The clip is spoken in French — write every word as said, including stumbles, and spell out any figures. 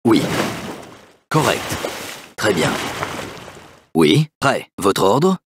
Oui. Correct. Très bien. Oui, prêt. Votre ordre?